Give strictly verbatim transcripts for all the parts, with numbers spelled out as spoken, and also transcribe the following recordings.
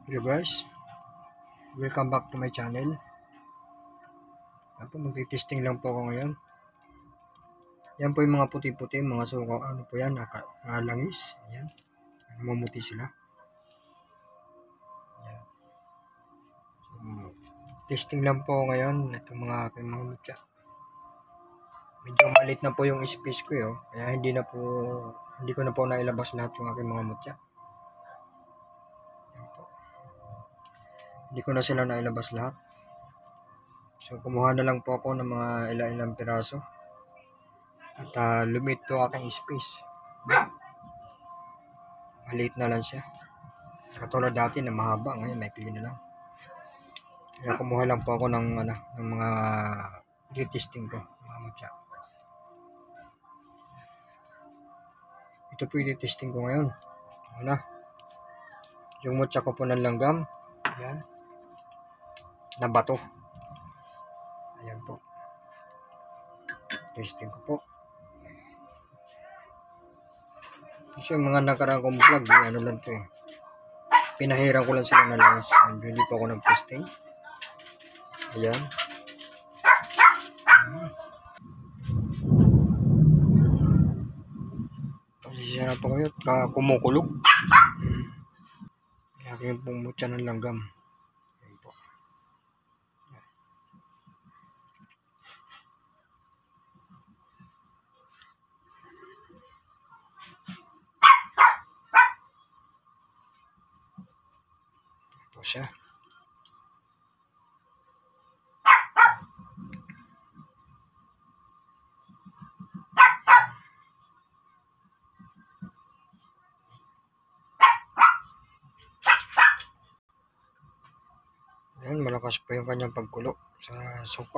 Hello guys, welcome back to my channel. Yan po, magti-testing lang po ako ngayon. Yan po yung mga puti-puti, mga suka, ano po yan, naka, uh, langis. Yan, namumuti sila. Yan. So, testing lang po ako ngayon, itong mga aking mga mutya. Medyo malit na po yung space ko yun, kaya hindi na po, hindi ko na po nailabas lahat yung aking mga mutya. Yan po. Hindi ko na sila nailabas lahat. So, kumuha na lang po ako ng mga ilang-ilang piraso. At uh, lumit po aking space. Maliit na lang siya. Katulad dati na mahaba, ngayon may clean na lang. Kaya kumuha lang po ako ng, ano, ng mga retesting ko, mga mutya. Ito po yung retesting ko ngayon. Ano? Yung mutya ko po ng langgam. Ayan. Na bato. Ayan po. Testing ko po. Kasi yung mga nakarang kong vlog, ano lang to eh. Pinahiran ko lang sila na langis. Hindi po ako nag-testing. Ayan. Pasisya na po kayo. Kumukulog. Aking pong mutya ng langgam. Ayan po. Ayan po siya. Ayan, malakas pa yung kanyang pagkulo sa suka.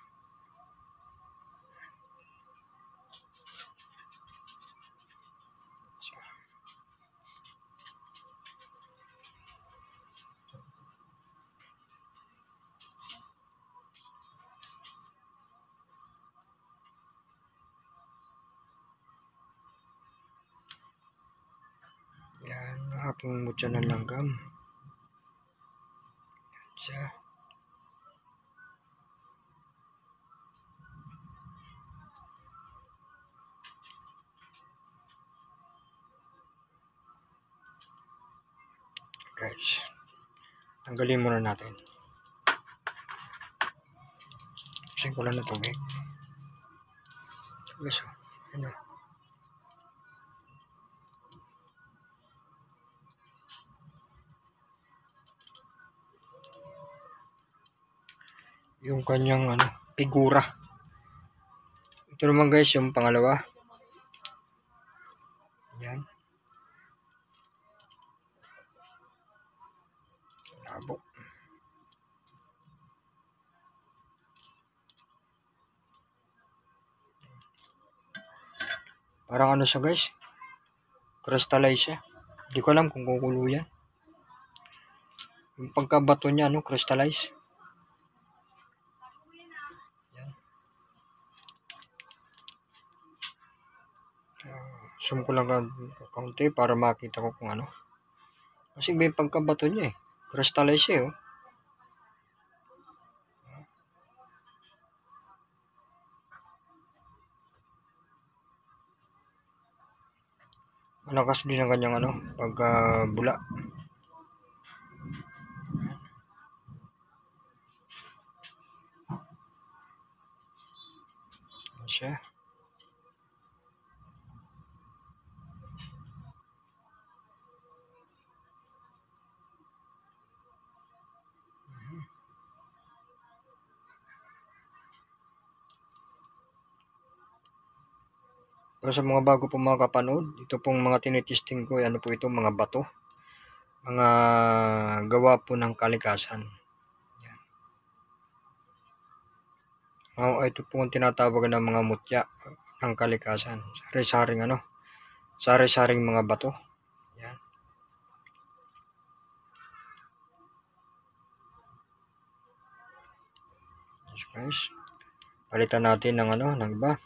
Yan, ang aking mutya ng langgam. Yan siya. Guys, tanggalin muna natin. Kasi ko lang na tubig. Guys, ano? Yung kanyang ano, figura. Ito naman guys, yung pangalawa. Yan. Labo. Parang ano siya guys, crystallize siya. Hindi ko alam kung kukulo yan. Yung pagkabato niya, ano, crystallize. Yan. Uh, zoom ko lang kaunti para makita ko kung ano. Kasi may pagkabato niya eh. Crystallize siya eh. Oh. Malakas din ang kanyang ano, pagka-bula. Yan siya. Pero sa mga bago po mga kapanood, ito pong mga tinitesting ko, ano po ito, mga bato. Mga gawa po ng kalikasan. Yan. Oh, ito po ang tinatawag ng mga mutya ng kalikasan. Sari-saring ano, sari-saring mga bato. Yan. So guys, palitan natin ng ano, ng iba.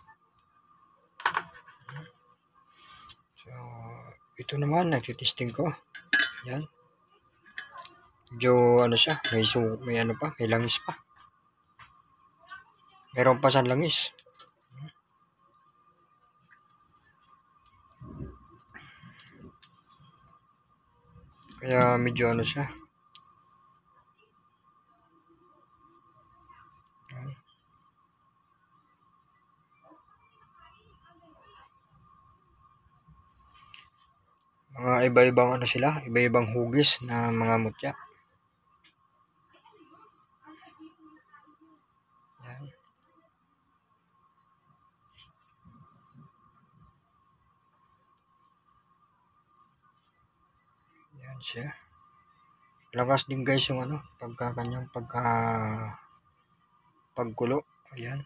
So, ito naman, nagtitesting ko. Yan. Medyo ano siya, may, su may ano pa, may langis pa. Meron pa siyang langis. Kaya medyo ano siya. Mga iba-ibang ano sila, iba-ibang hugis na mga mutya. Yan. Yan siya. Lakas din guys yung ano, pagka kanyang pagka pagkulo. Ayan.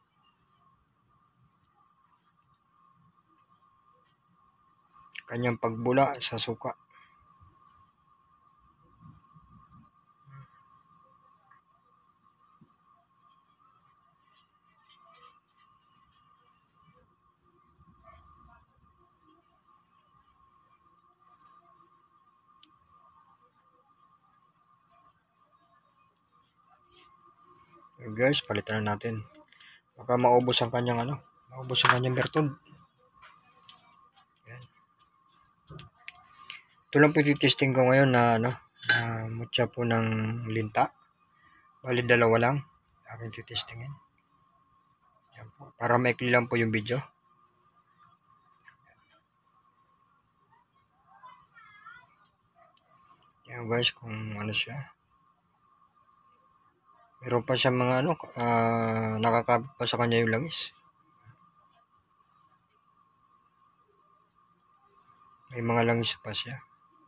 Kanyang pagbula sa suka. Okay guys, palitan na natin. Baka maubos ang kanyang ano, maubos ang kanyang bertod. Ayan. Ito lang po testing ko ngayon na ano, na mutya po ng linta. Bali dalawa lang aking titestingin. Ayan po, para maikli lang po yung video. Ayan guys, kung ano siya. Meron pa siya mga ano, uh, nakakapit pa sa kanya yung langis. May mga langis pa siya.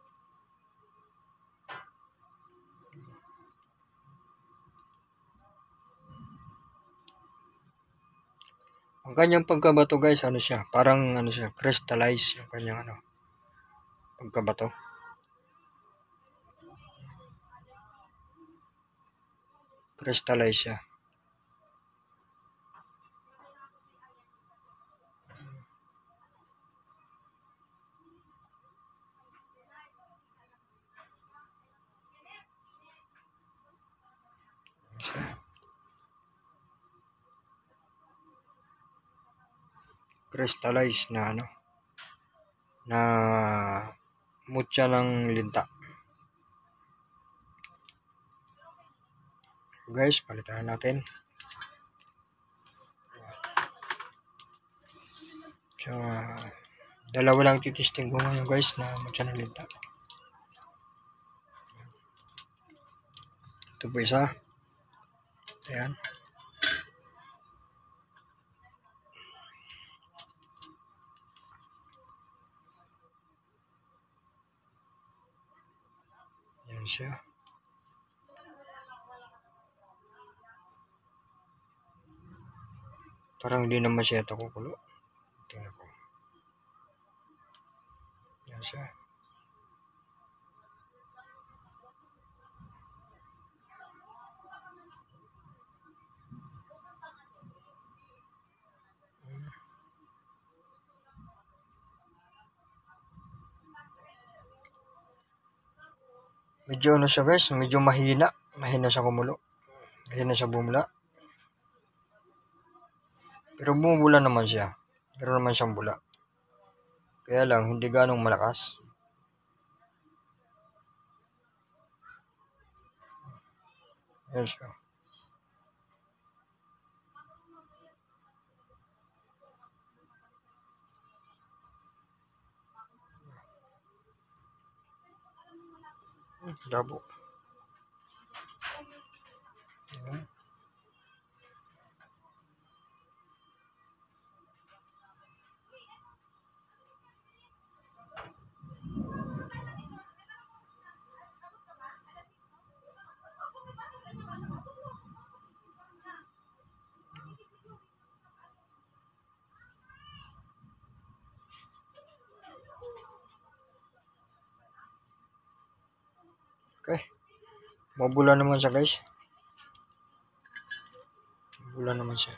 Ang kanyang pagkabato guys, ano siya, parang ano siya, crystallize yung kanyang ano, pagkabato. Crystallize siya. Siya. Crystallize na ano, na mutya ng linta. Guys, palitan natin. So, dalawa lang titisting ko ngayon guys na mutya ng linta. Ito po isa. Ayan. Ayan siya. Parang hindi naman siya ito kukulo. Tingnan ko. Ayan siya. Medyo ano siya guys, medyo mahina. Mahina siya kumulo. Mahina siya bumula. Pero bumubula naman siya. Meron naman siyang bula. Kaya lang, hindi ganong malakas. Ayan siya. Hmm, labo. Ayan. Okay. Mabula naman siya guys. Mabula naman siya.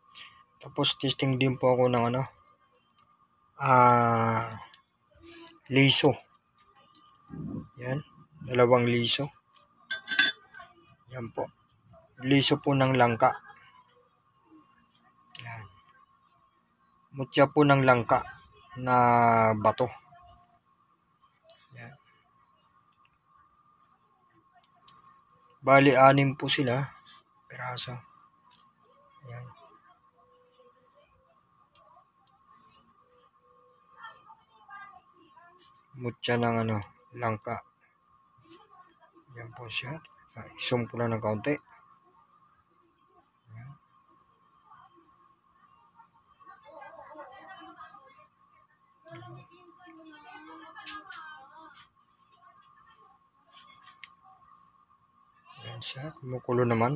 Tapos testing din po ako ng ano. Ah, liso. Yan, dalawang liso. Yan po. Liso po ng langka. Yan. Mutya po ng langka na bato. Yan. Bali, anim po sila. Piraso. Yan. Mutya ng ano, langka. Yan po siya. Zoom ko lang ng kaunti. Yan. Yan siya. Kumukulo naman.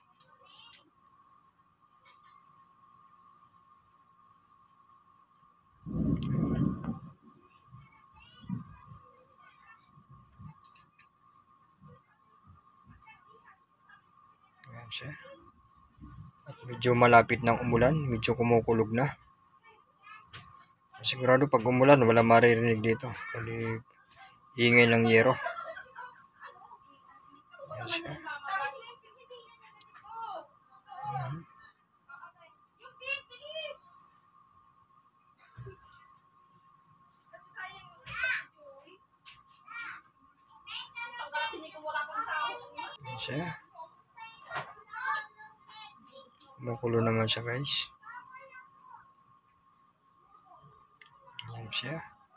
Yan siya. At medyo malapit ng umulan. Medyo kumukulog na. Sigurado pag umulan, wala maririnig dito. Kundi ingay ng yero. Yan siya. Hmm. Yan siya. Kumukulo naman siya, guys. Yan siya.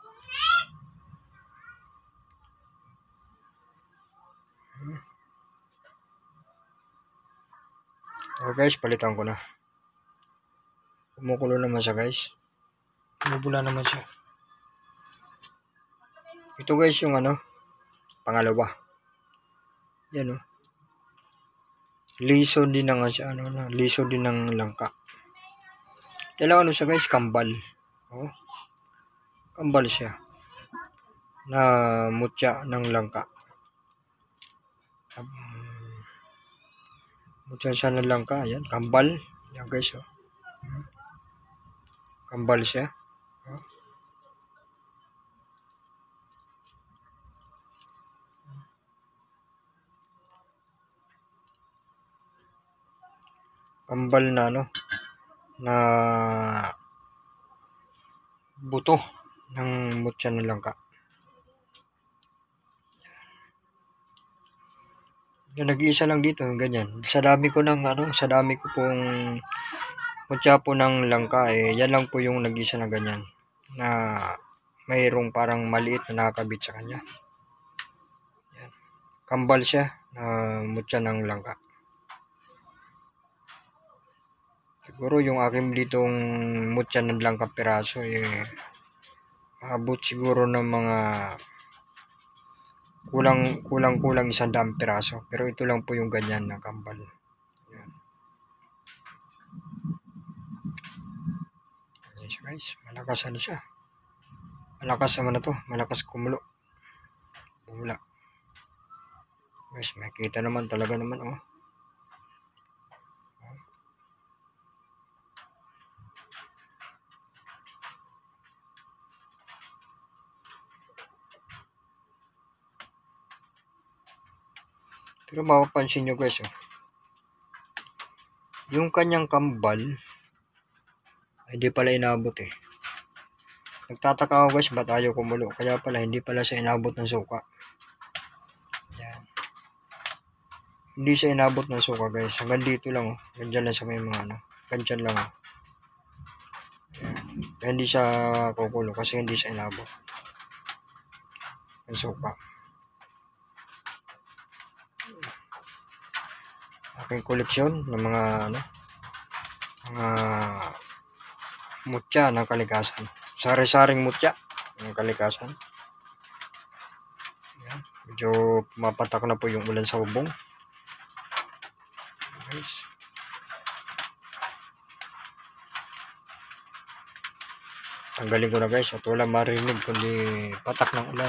Hmm. Oh guys, palitan ko na. Kumukulo naman siya, guys. Kumubula naman siya. Ito guys yung ano, pangalawa. Yan o. Oh. Liso din na nga siya, ano na, liso din ng langka. Kailangan ano siya guys, kambal. Oh. Kambal siya. Na mutya ng langka. Um, mutya siya ng langka, yan, kambal. Yan guys oh. Kambal siya. Oh. Kambal na ano, na buto ng mutya ng langka. Yan, nag-iisa lang dito, ganyan. Sa dami ko ng ano, sa dami ko pong mutya po ng langka, eh, yan lang po yung nag-iisa na ganyan. Na mayroong parang maliit na nakakabit sa kanya. Yan. Kambal siya na mutya ng langka. Siguro yung aking ditong mutya ng langka piraso, eh, abot siguro ng mga kulang kulang kulang isang daang piraso, pero ito lang po yung ganyan na kambal. Yan. Yan siya guys, malakas ano siya, malakas naman na to, malakas kumulo, bumula guys, makikita naman talaga naman oh. Pero mapapansin nyo guys, oh, yung kanyang kambal, hindi pala inabot eh. Nagtataka ako guys, ba't ayaw kumulo? Kaya pala, hindi pala siya inabot ng suka. Yan. Hindi siya inabot ng suka guys. Hanggang dito lang, oh. Ganyan lang sa may mga ano. Ganyan lang, oh. Yan. Kaya hindi siya kukulo kasi hindi siya inabot ng suka. Aking koleksyon ng mga ano, mga mutya ng kalikasan, sari-saring mutya ng kalikasan. Yan. Medyo mapatak na po yung ulan sa bubong guys. Tanggalin ko na guys at wala marinig kundi patak ng ulan.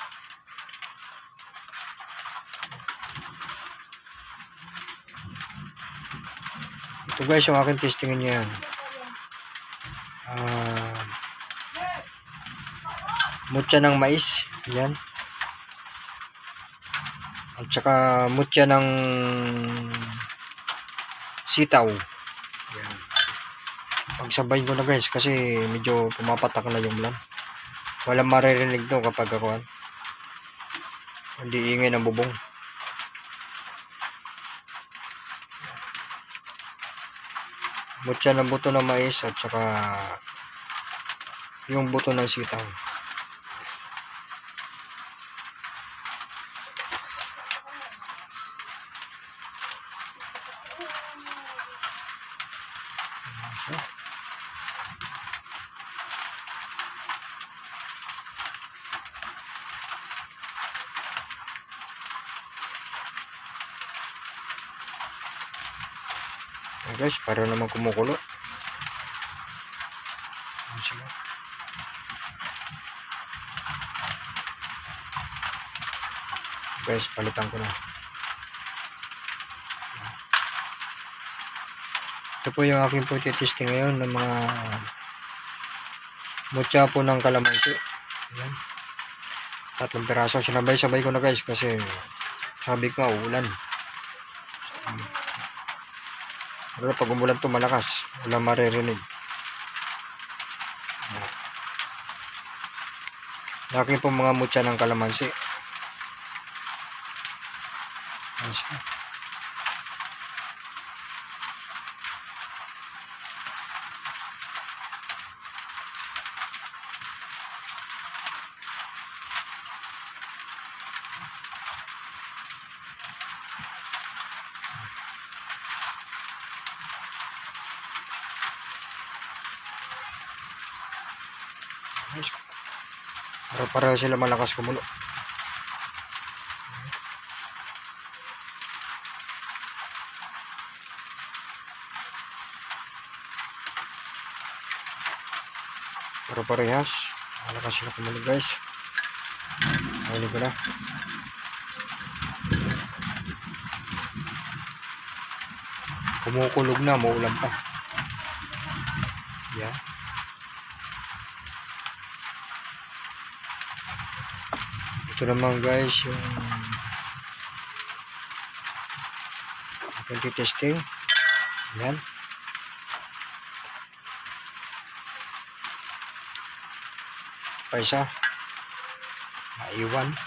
Ito guys yung aking testingin niya yan. Uh, mutya ng mais. Yan. At saka mutya ng sitaw. Yan. Pagsabayin ko na guys kasi medyo pumapatak na yung ulan. Walang maririnig to kapag ako hindi ingay ng bubong. Mutya ng buto ng mais at saka yung buto ng sitaw. Ayan guys, para naman kumukulo. Ayan sila. Guys, palitan ko na. Ito po yung aking po testing ngayon ng mga mutya po ng kalamansi. Ayan. Tatlong piraso. Sinabay-sabay ko na guys kasi sabi ko uulan. Pero pag umulan to malakas, wala maririnig. Laki po mga mutya ng kalamansi. Ayan siya. Para para sila malakas kumulo. Para parehas malakas sila kumulo guys. Ayun ko na. Kumukulog na, maulan pa. Yan. Ito naman guys yung ating testing. Yan. Pa isa. Naiwan.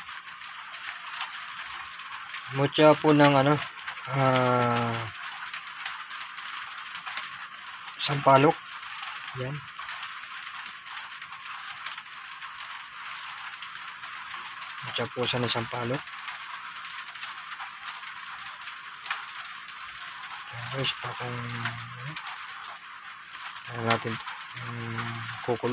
Mutya po ng ano ah, sampalok. Yan. Mutya po sa ng sampalok. Guys, pa kung ano natin um, kukulo.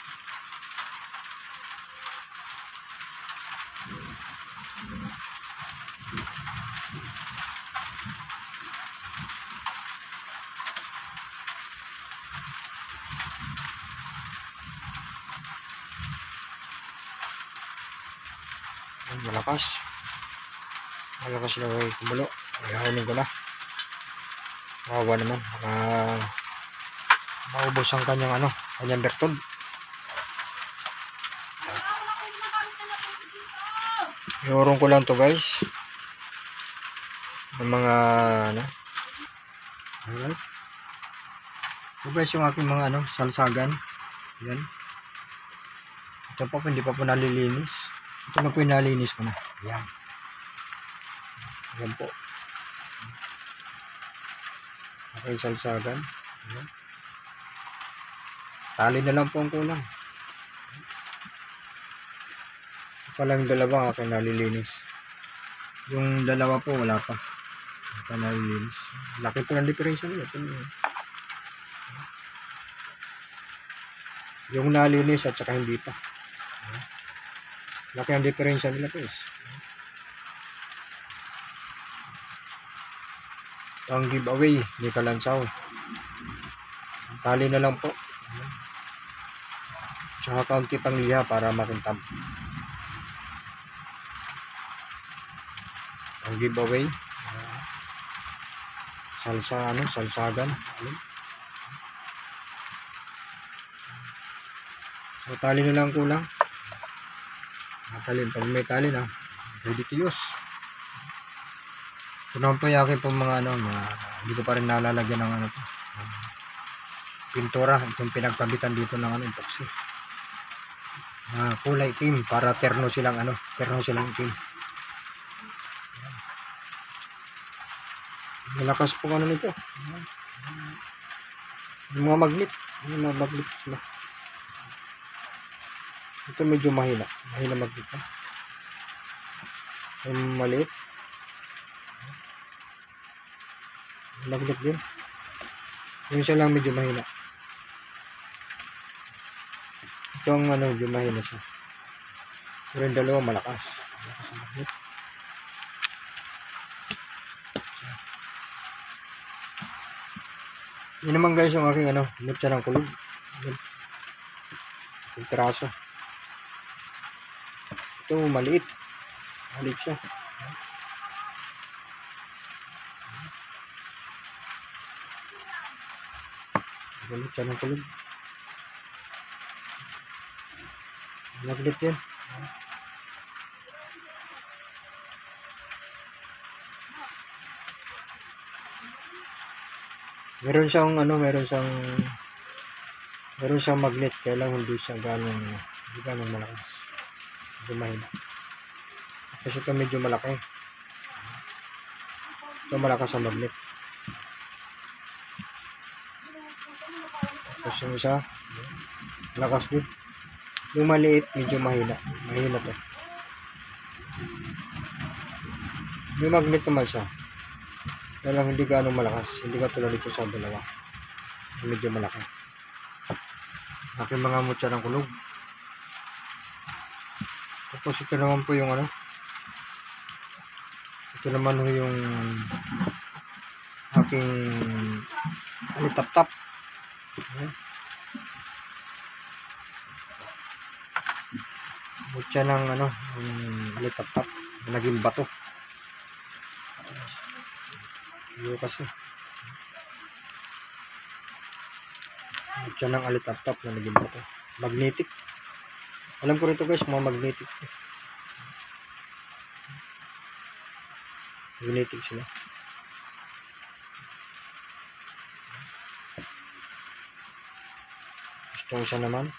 Malakas malakas na yung kumulo. Ayahunin ko na. Mawawa naman baka maubos ang kanyang ano kanyang bertod. Iurong ko lang to guys ng mga ano. Alright. So guys yung aking mga ano salsagan. Yan. Ito po hindi pa po nalilinis. Ito na po yung nalinis ko na. Ayan. Ayan po. Okay, salsagan. Ayan. Tali na lang po ang kulang. Ito pa lang yung dalawa aking nalilinis. Yung dalawa po wala pa. Wala pa nalilinis. Laki po ng diferensya nila. Yung nalinis at saka hindi pa. Ayan. Laki ang diferensya nila guys. Ito ang giveaway ni Kalansaw. Tali na lang po. Tsaka kaunti pang liha para makintab. Ang giveaway. Salsa ano, salsagan. So tali na lang kulang. Natalin. Pag may tali na, ready to use. Ito naman po yung aking pong mga ano, mga, hindi ko pa rin nalalagyan ng ano to. Um, pintura. Itong pinagkabitan dito ng ano, epoxy. Uh, kulay itim para terno silang ano, terno silang itim. Malakas po ano nito. Yung mga magnet, yung mga magnet sila. Ito medyo mahina, mahina magnet na. Yung maliit. Magnet din. Yung isa lang medyo mahina. Ito ang ano, medyo mahina siya. Pero yung dalawa malakas. Malakas ang magnet. Yun naman guys yung aking ano, mutya ng kulog. Yung piraso. Ito maliit. Maliit siya. Mutya ng kulog. Magnet yan. Meron siyang ano, meron siyang meron siyang magnet, kaya lang hindi siya ganong hindi ganong malakas. Medyo mahina. Kasi ito medyo malaki. Ito malakas ang magnet. Tapos yung isa, malakas din. Yung maliit, medyo mahina. Mahina to. Yung magnet naman siya. Kaya lang hindi ganong malakas. Hindi ka tulad dito sa dalawa. Medyo malaki. Aking mga mutya ng kulog. Tapos ito naman po yung ano. Ito naman po yung aking alitap-tap. Mutya ng ano, yung alitap-tap. Naging bato. Iyo kasi. Mutya ng alitap-tap na naging bato. Magnetic. Alam ko rito guys, mga magnetic. Magnetic sila. Gusto siya naman.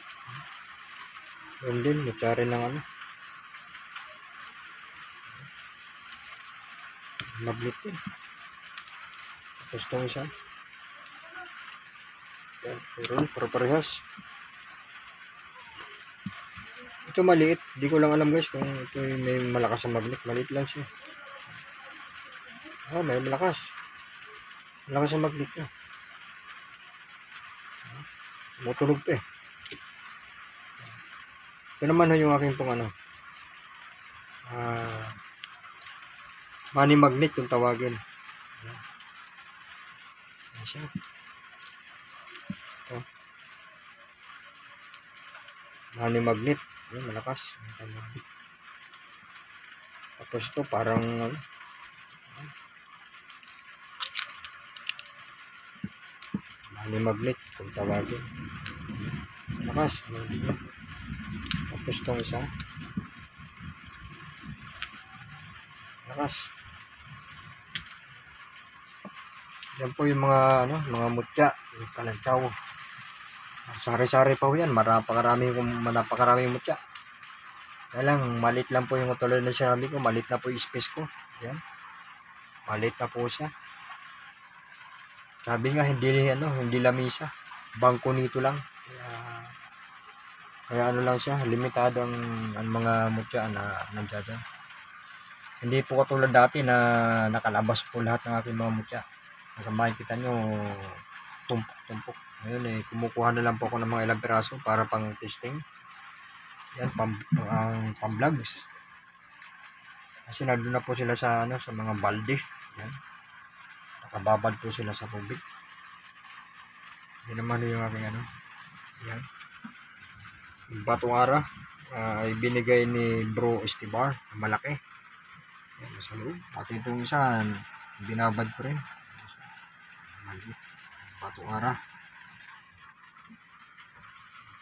Yun din, mutya rin ng ano. Magnet din. Gusto siya. Pero, pero parehas. Ito maliit. Di ko lang alam guys kung ito may malakas ang magnet. Maliit lang siya. Oh, may malakas. Malakas ang magnet niya. Mutulog pa eh. Ito naman yung aking pong ano. Ah, money magnet yung tawagin. Ayan siya. Ito. Money magnet. Ayan, malakas. Tapos ito parang ano. Money magnet yung tawagin. Malakas. Tapos itong isa. Malakas. Yan po yung mga ano, mga mutya, yung kalantsaw. Sari-sari pa po yan, napakarami napakarami mutya. Kaya lang, malit lang po yung tulad na sinabi ko, malit na po yung space ko. Yan. Malit na po siya. Sabi nga, hindi ano, hindi lamisa. Bangko nito lang. Kaya, kaya ano lang siya, limitado ang, ang mga mutya na nandiyan. Hindi po katulad dati na nakalabas po lahat ng aking mga mutya. Kung makikita nyo, tumpok-tumpok. Ngayon eh, kumukuha na lang po ako ng mga ilang piraso para pang testing. Yan, pang, ang pang vlogs. Kasi nandun na po sila sa, ano, sa mga balde. Yan. Nakababad po sila sa tubig. Yan naman yung aking ano. Yan. Yung batuara uh, ay binigay ni Bro Estibar. Malaki. Yan, nasa loob. Pati itong isa, binabad ko rin. Maliit. Batuara.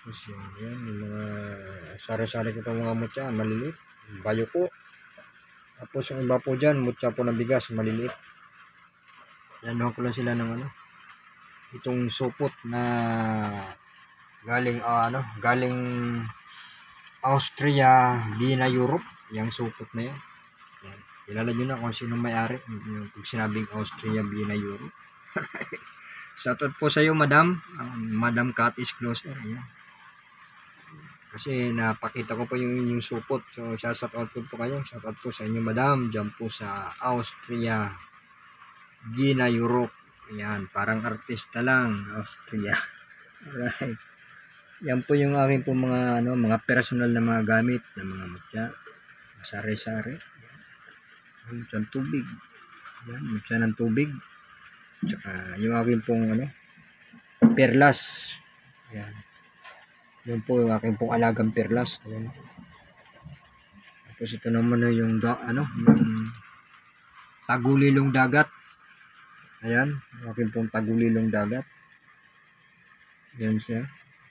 Tapos yan, yan yung mga sari-sari ko itong mga mutya, maliliit. Bayo ko. Tapos yung iba po dyan, mutya po ng bigas, maliliit. Yan ko lang sila ng ano. Itong supot na galing, uh, ano, galing Austria, Vienna, Europe. Yung supot na yan. Yan. Kilala nyo na kung sino may-ari. Yung pag sinabing Austria, Vienna, Europe. Shoutout po sa iyo, Madam. Um, Madam Cat is closer. Ayan. Kasi napakita ko po yung inyong supot. So, shoutout po po kayo. Shoutout po sa inyo, Madam. Diyan po sa Austria, Vienna, Europe. Ayan. Parang artista lang. Austria. Alright. Yan po yung aking po mga, ano, mga personal na mga gamit. Na mga mutya. Sari-sari. Mutya ng tubig. Ayan. Mutya ng tubig. Tsaka yung aking pong ano, perlas. Ayan. Yun po yung aking pong alagang perlas. Ayan. Tapos ito naman na yung da, ano, yung tagulilong dagat. Ayan. Yung aking pong tagulilong dagat. Ayan siya.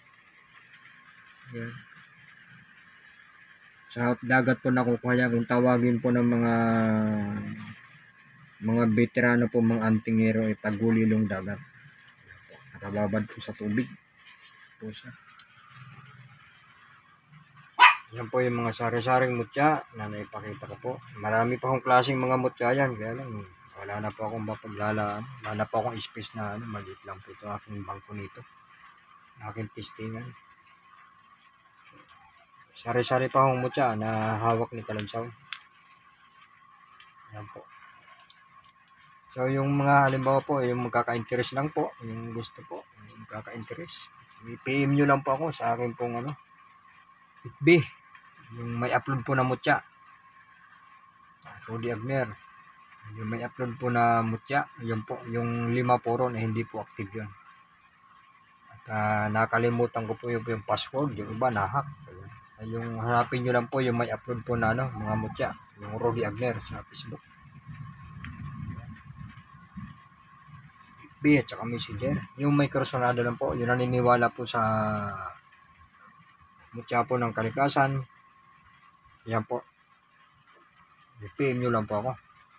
Ayan. Sa dagat po nakukuha niya kung tawagin po ng mga mga veterano po, mga antingero, ay tagulilong dagat. Nakababad po sa tubig po siya. Yan po yung mga sari-saring mutya na naipakita ko po. Marami pa akong klaseng mga mutya yan, kaya lang wala na po akong mapaglalaan. Wala na po akong space na ano, maliit lang po ito aking bangko nito, aking pistingan. Sari-sari pa akong mutya na hawak ni Kalantsaw. Yan po. So, yung mga halimbawa po, yung magkaka-interest lang po, yung gusto po, yung magkaka-interest, i-P M nyo lang po ako sa akin pong ano, F B, yung may upload po na mutya. Rudy Agner. Yung may upload po na mutya, yun po, yung lima po ron, eh, hindi po active yun. At uh, nakalimutan ko po yung, yung password, yung iba nahack. Yung hanapin nyo lang po yung may upload po na ano, mga mutya, yung Rudy Agner sa Facebook. At saka messenger. Yung may kursunada lang po, yung naniniwala po sa mutya po ng kalikasan. Yan po. I-P M nyo lang po ako.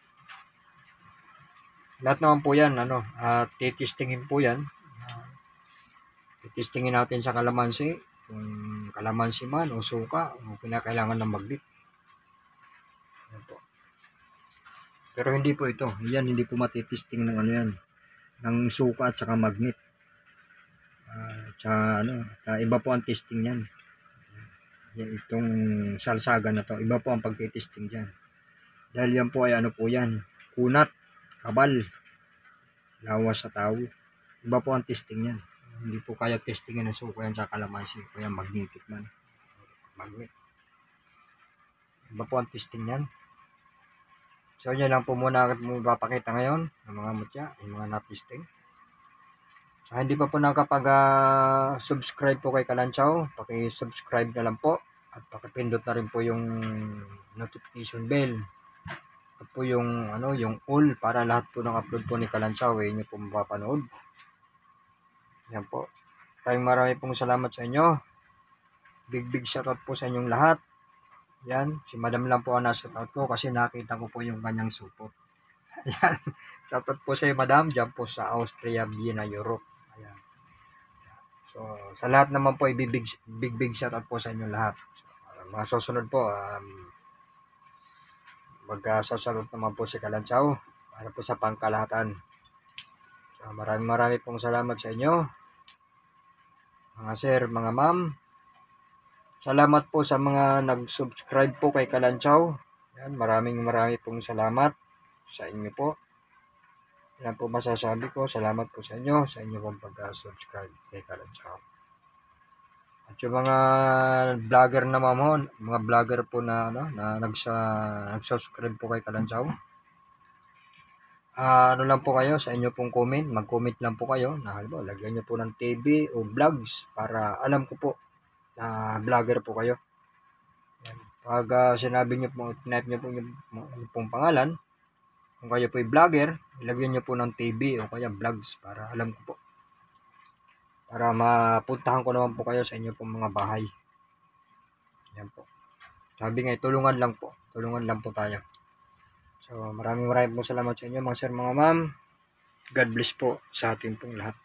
Lahat naman po yan, ano, at uh, titistingin po yan. Uh, titistingin natin sa kalamansi, kung kalamansi man o suka, o kinakailangan ng magnet. Yan po. Pero hindi po ito. Yan, hindi po matitisting ng ano yan, ng suka at saka magnet. Uh, tsaka ano, uh, iba po ang testing yan. Yan, itong salsaga na to, iba po ang pagtitesting dyan. Dahil yan po ay ano po yan, kunat, kabal, lawas sa tao. Iba po ang testing yan. Hindi po kaya testingin ng suka yan sa kalamansi, kaya magnetic man. Magnet. Iba po ang testing yan. So, yun lang po muna agad mo papakita ngayon ng mga mutya, yung mga na-testing. So, hindi pa po nakapag-subscribe uh, po kay Kalantsaw, paki-subscribe na lang po at pakipindot na rin po yung notification bell at po yung ano, yung all para lahat po ng upload po ni Kalantsaw eh, inyo po mapapanood. Yan po. Maraming marami pong salamat sa inyo. Big big shoutout po sa inyong lahat. Yan, si Madam lang po ang nasa shoutout ko kasi nakita ko po yung kanyang supot. Yan, shoutout po sa iyo, Madam, dyan po sa Austria, Vienna, Europe. Ayan. So, sa lahat naman po, ibibig, big big shoutout po sa inyo lahat. So, uh, mga susunod po, um, mag-shoutout naman po si Kalantsaw para po sa pangkalahatan. So, maraming maraming pong salamat sa inyo, mga sir, mga ma'am. Salamat po sa mga nag-subscribe po kay Kalantsaw. Yan, maraming maraming pong salamat sa inyo po. Yan po masasabi ko. Salamat po sa inyo, sa inyo pong pag-subscribe kay Kalantsaw. At yung mga vlogger na mamon, mga vlogger po na, ano, na nagsa, nag-subscribe po kay Kalantsaw. Uh, ano lang po kayo sa inyo pong comment, mag-comment lang po kayo. Na, halimbawa, lagyan nyo po ng T V o vlogs para alam ko po na vlogger po kayo. Yan. Pag uh, sinabi nyo po, type nyo po yung, yung pong pangalan, kung kayo po ay vlogger, ilagyan nyo po ng T V o kaya vlogs para alam ko po. para mapuntahan ko naman po kayo sa inyo pong mga bahay. Yan po. Sabi nga, tulungan lang po. Tulungan lang po tayo. So, maraming maraming po salamat sa inyo mga sir, mga ma'am. God bless po sa ating pong lahat.